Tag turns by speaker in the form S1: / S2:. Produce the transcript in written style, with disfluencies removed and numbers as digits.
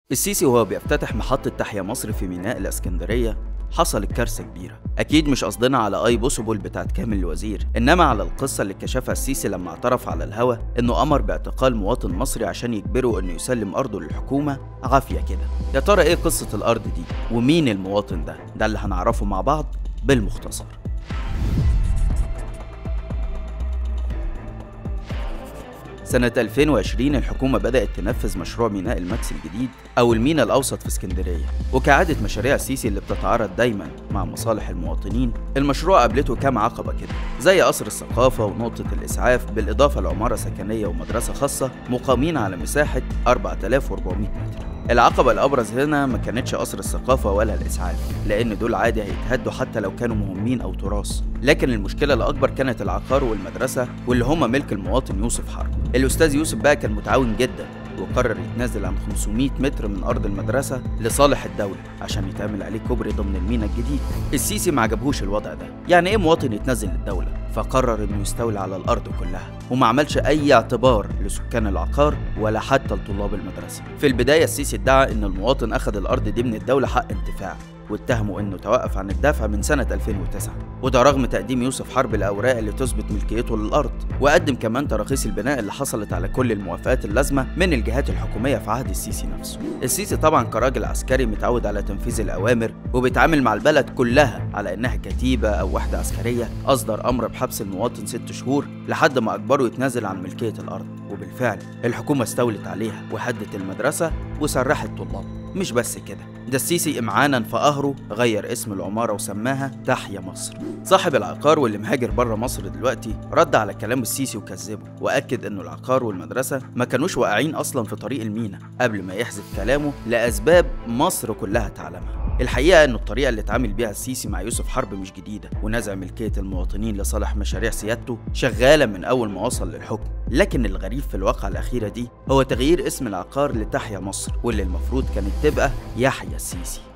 S1: السيسي وهو بيفتتح محطة تحيا مصر في ميناء الإسكندرية حصلت كارثة كبيرة. أكيد مش قصدنا على أي بوسبل بتاعت كامل الوزير، إنما على القصة اللي كشفها السيسي لما اعترف على الهوا إنه أمر باعتقال مواطن مصري عشان يجبره إنه يسلم أرضه للحكومة عافية كده. يا ترى إيه قصة الأرض دي؟ ومين المواطن ده؟ ده اللي هنعرفه مع بعض بالمختصر. سنة 2020 الحكومة بدأت تنفذ مشروع ميناء الماكس الجديد أو الميناء الأوسط في اسكندرية، وكعادة مشاريع السيسي اللي بتتعارض دايما مع مصالح المواطنين، المشروع قابلته كام عقبة كده، زي قصر الثقافة ونقطة الإسعاف، بالإضافة لعمارة سكنية ومدرسة خاصة مقامين على مساحة 4400 متر. العقبة الأبرز هنا ما كانتش قصر الثقافة ولا الإسعاف، لأن دول عادي هيتهدوا حتى لو كانوا مهمين أو تراث، لكن المشكلة الأكبر كانت العقار والمدرسة واللي هما ملك المواطن يوسف حرب. الأستاذ يوسف بقى كان متعاون جدا، وقرر يتنازل عن 500 متر من أرض المدرسة لصالح الدولة عشان يتعمل عليه كوبري ضمن الميناء الجديد. السيسي ما عجبهوش الوضع ده، يعني إيه مواطن يتنازل للدولة؟ فقرر إنه يستولي على الأرض كلها، وما عملش أي اعتبار لسكان العقار ولا حتى لطلاب المدرسة. في البداية السيسي ادعى إن المواطن أخذ الأرض دي من الدولة حق انتفاع، واتهموا انه توقف عن الدفع من سنة 2009، وده رغم تقديم يوسف حرب الأوراق اللي تثبت ملكيته للأرض، وقدم كمان تراخيص البناء اللي حصلت على كل الموافقات اللازمة من الجهات الحكومية في عهد السيسي نفسه. السيسي طبعا كراجل عسكري متعود على تنفيذ الأوامر وبيتعامل مع البلد كلها على إنها كتيبة أو وحدة عسكرية، أصدر أمر بحبس المواطن 6 شهور لحد ما أجبره يتنازل عن ملكية الأرض، وبالفعل الحكومة استولت عليها وهدت المدرسة وسرحت طلاب. مش بس كده، ده السيسي إمعانا في قهره غير اسم العمارة وسماها تحيا مصر. صاحب العقار واللي مهاجر بره مصر دلوقتي رد على كلام السيسي وكذبه، وأكد إنه العقار والمدرسة ما كانوش واقعين أصلا في طريق الميناء، قبل ما يحذف كلامه لأسباب مصر كلها تعلمها. الحقيقة إنه الطريقة اللي اتعامل بيها السيسي مع يوسف حرب مش جديدة، ونزع ملكية المواطنين لصالح مشاريع سيادته شغالة من أول ما وصل للحكم. لكن الغريب في الواقعة الأخيرة دي هو تغيير اسم العقار لتحيا مصر، واللي المفروض كانت تبقى يحيى السيسي.